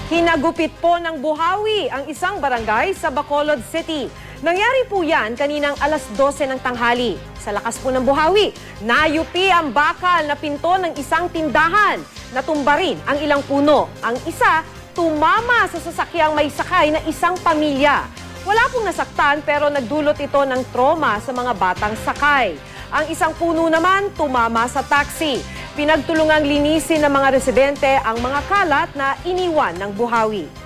Hinagupit po ng buhawi ang isang barangay sa Bacolod City. Nangyari po yan kaninang alas 12 ng tanghali. Sa lakas po ng buhawi, nayupi ang bakal na pinto ng isang tindahan. Natumba rin ang ilang puno. Ang isa, tumama sa sasakyang may sakay na isang pamilya. Wala pong nasaktan pero nagdulot ito ng trauma sa mga batang sakay. Ang isang puno naman tumama sa taxi. Pinagtulungang linisin ng mga residente ang mga kalat na iniwan ng buhawi.